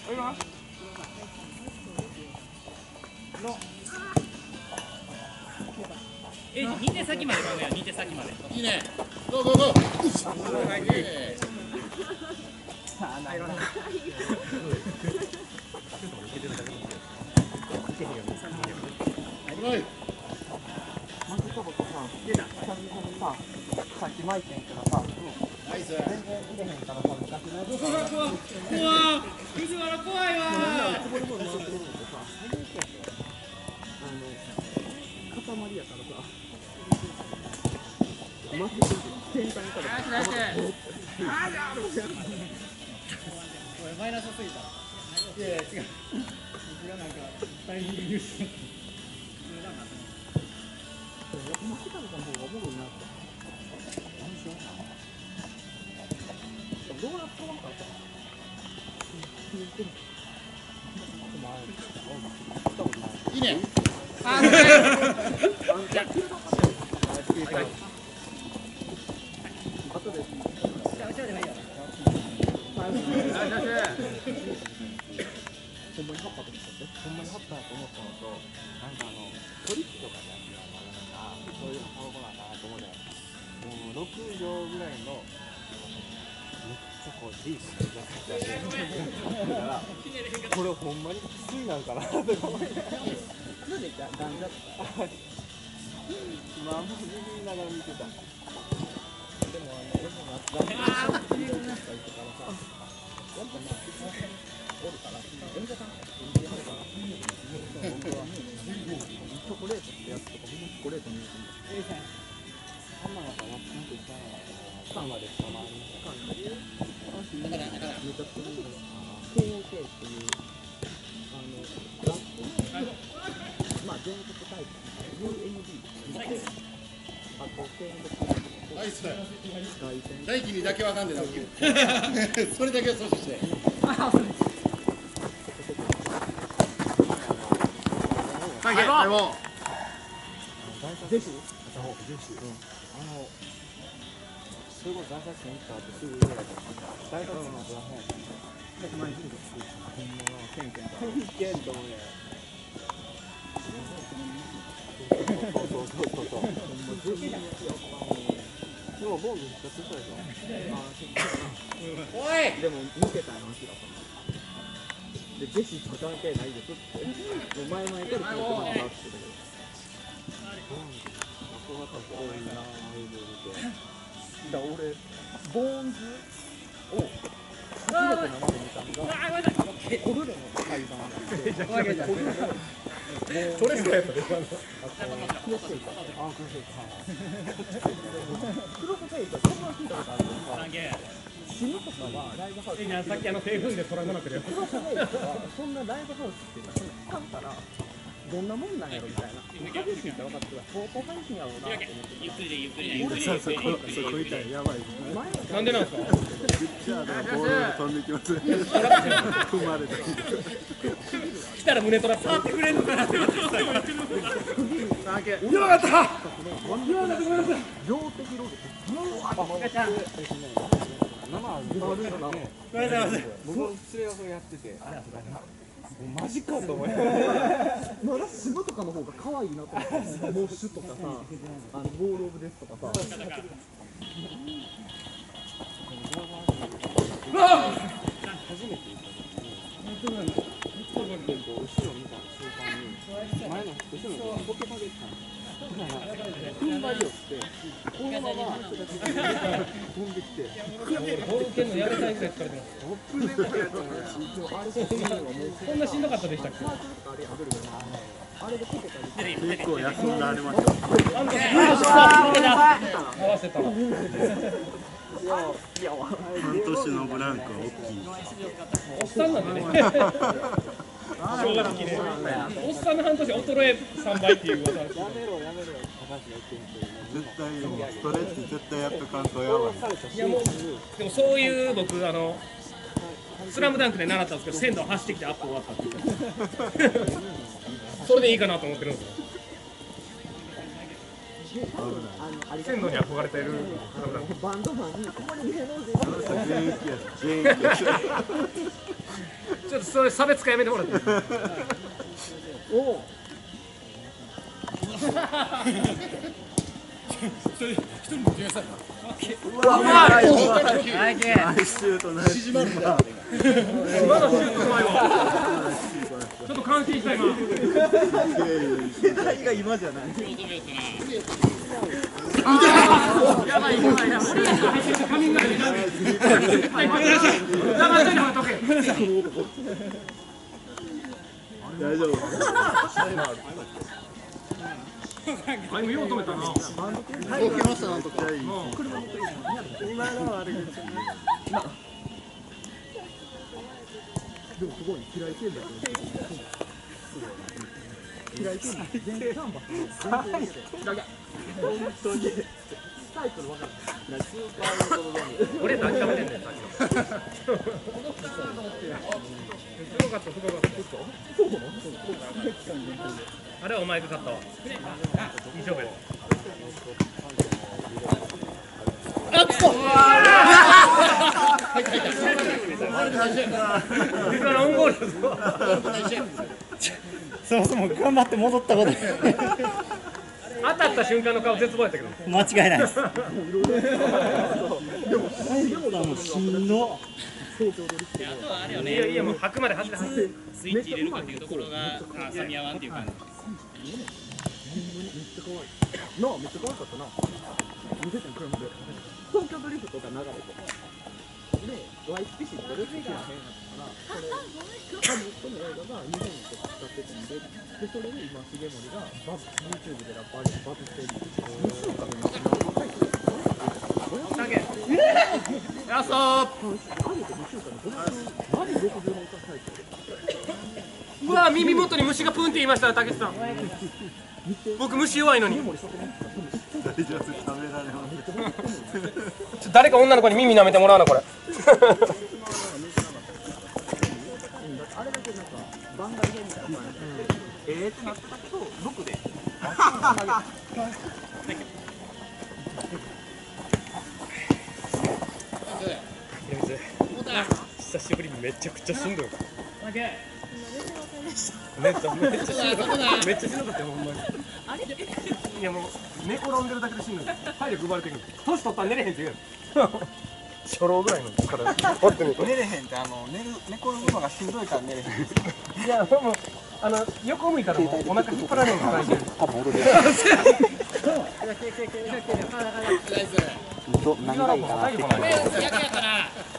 2手先まで考えよう、2手先まで。 いいね。ゴーゴーゴー。 さっき巻いてんけどさ、 ナイス。 全然入れへんからさ、昔のやつ藤原怖いわつぼりも回ってるのってさ、最悪やったよ。塊やからさ、回ってる先端からマイナスすぎた。いやいや違う。僕がなんかタイミングニュース。 巻きたの方がおもろいなって。何しようかな。どうやってわかったいいね。 ほんまに葉っぱと思ってほんまに葉っぱだと思ったのと、なんかトリックとかでやってたのがそういうの買おうかなと思って、もう6畳ぐらいのめっちゃこうディープなやつだからこれほんまに薬なんかなと思ってなんでガンジャとかまあもう握りながら見てた。でも俺もガンジャとか言ってからさ、やっぱおるから、演者さんチョコレートってやつとか、みんなチョコレートに入れてるんだ。あんなのかな、なんて言ったら、スカンまでたまに。スカンで、私、めちゃくちゃいいのが、KOK っていう、ラップの、まあ、全国大会、UND あと、 ナイス。大輝にだけわかんねえな。それだけは阻止して。はい、はい、もう。 ぜひ、それこそ大作戦行った後すぐ上だから大作戦のプラフォン100万円以上作るほんまは1000件と思うね。そうでもボール復活したでしょ。 おい。 でも抜けたよ、明らかに。で、ジェシーと関係ないですって。もう前々から聞いてもらってたけど。多いなぁ、だから俺、ボーンズを初めて生で見たのがコルレの対バンなんで、 それしかやったで。 クロスフェイター、クロスフェイター、そんな聞いたことあるのか。死ぬとかはライブハウス。 さっき製粉でトラウマなってるよ。 クロスフェイターはそんなライブハウスっていうのは使ったら。どんなもんなんやろみたいな。激しいって分かってたら、相当激しいんやろうなって思って。 ゆっくりでゆっくりで。 そこ痛い、やばい。 なんでなんですか。 じゃあ、ボールが飛んできます。踏まれた。 来たら胸トラ触ってくれんのかなって思ってたから。やばかった。 両手広げて、ブワーッと回って。生はズバルの生。僕の連れがそれやってて。マジかと思いまだシブとかの方が可愛いなと思って、モッシュとかさ、ボールオブデスとかさ。初めて行った時に、後ろ見た瞬間に、前の後ろのポケパで行ったんですよ。だから、踏ん張りをして、このまま飛んできて、 ボール蹴るのやめたいぐらい疲れてます。そんなしんどかったでしたっけ。 結構休んだありました。 合わせたら。 半年のブランクは大きい。 おっさんなんでね。正直ね。おっさんの半年衰え3倍っていう技。 やめろ、高橋が言ってる絶対ストレッチ絶対やっとかんとやばい。 いやもうでもそういう僕スラムダンクで習ったんですけど、鮮度走ってきてアップ終わったっていうそれでいいかなと思ってるんですよ。鮮度に憧れてるバンドマンにここに芸能人全員や全員ちょっとそれ差別化やめてもらっていい？ おお。 それ一人も決めさナイスナイスシュートナイスシュートまだシュートうまいわ。ちょっと感心した今。 世代が今じゃないやばいやばいやばい。カミングアウト。はい、ごめんなさい。黙っちゃいな、時計。 大丈夫あ、今よう止めたな。 はい受けましたなんとか今のはあれがでもすごい嫌い系だよ。嫌い系だ。全然キャンバスの全然本当にタイトル分からない。スーパーロードドーム。 俺何食べてんねん、さっきの。すごかった、すごかった。あれはお前が勝ったわ。いい勝負や。オンゴールだぞ。 そもそも頑張って戻ったこと当たった瞬間の顔絶望やったけど。 間違いないです。もうしんど。 いやいや、もう吐くまで走れ走れ。 スイッチ入れるかっていうところが噛み合わんっていう感じ。 なあ、めっちゃ可愛かったな。見ててん、車で。東京ドリフトが流れて。で、ワイキキシってレスキューの辺だったから、それ、その映画が日本に使ってたんで、で、それで今、重森がYouTube でラッパーでバズってる。2週間で何回か。 ラスト。うわ、耳元に虫がプンって言いました、たけしさん。僕虫弱いのに。 大丈夫食べられます誰か女の子に耳舐めてもらうなこれ。 あれだけなんか番外編みたいな感じで、ってなったけど6で。 久しぶりにめちゃくちゃしんどい。めっちゃしんどかったよほんまに。いやもう寝転んでるだけでしんどい。体力奪われてる。年取ったら寝れへんって言う。初老ぐらいのから本当に。 寝れへんって寝転ぶのがしんどいから寝れへん。 いやもう横向いたらもうお腹引っ張られるのが大事。 多分俺で。 何がいいかなって。 大丈夫かな。